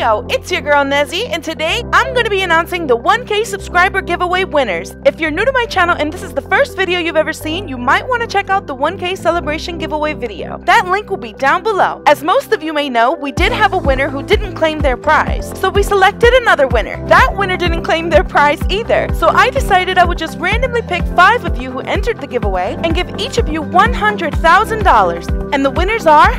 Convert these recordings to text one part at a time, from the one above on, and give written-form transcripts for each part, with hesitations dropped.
yo, it's your girl Nezzy, and today I'm going to be announcing the 1K subscriber giveaway winners. If you're new to my channel and this is the first video you've ever seen, you might want to check out the 1K celebration giveaway video. That link will be down below. As most of you may know, we did have a winner who didn't claim their prize, so we selected another winner. That winner didn't claim their prize either, so I decided I would just randomly pick 5 of you who entered the giveaway and give each of you $100,000. And the winners are...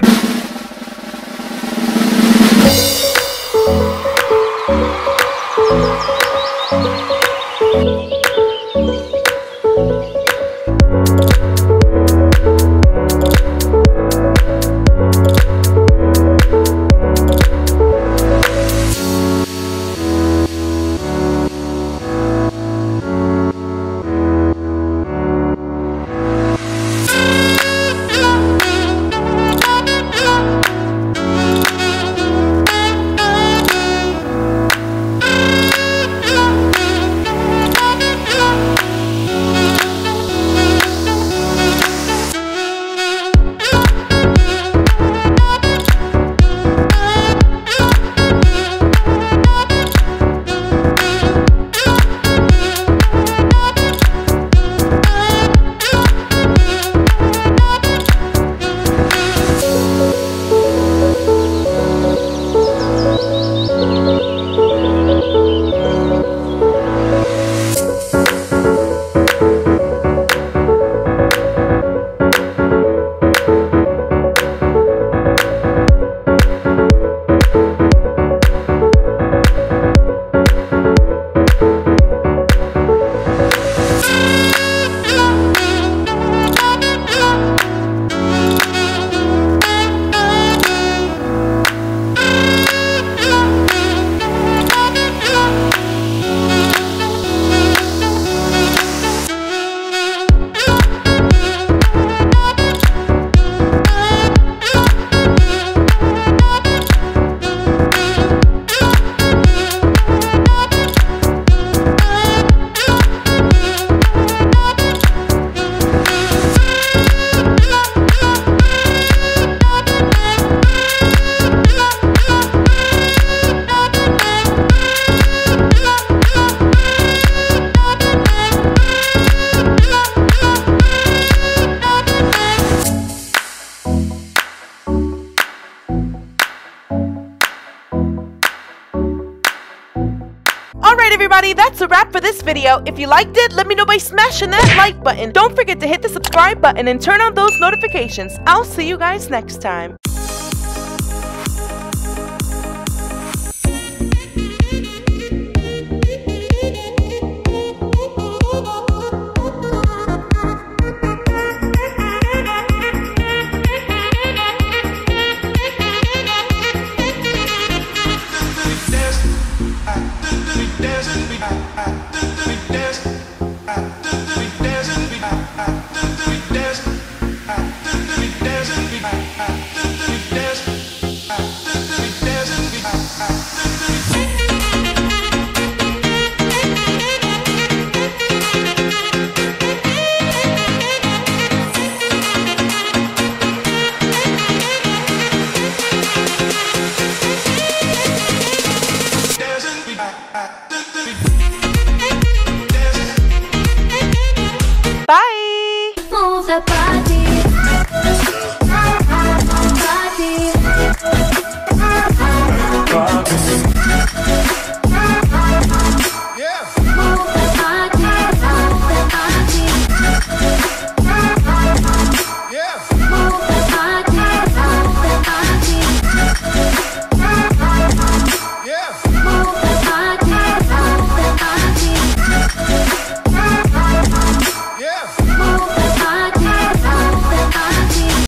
Alright everybody, that's a wrap for this video. If you liked it, let me know by smashing that like button. Don't forget to hit the subscribe button and turn on those notifications. I'll see you guys next time. Bye!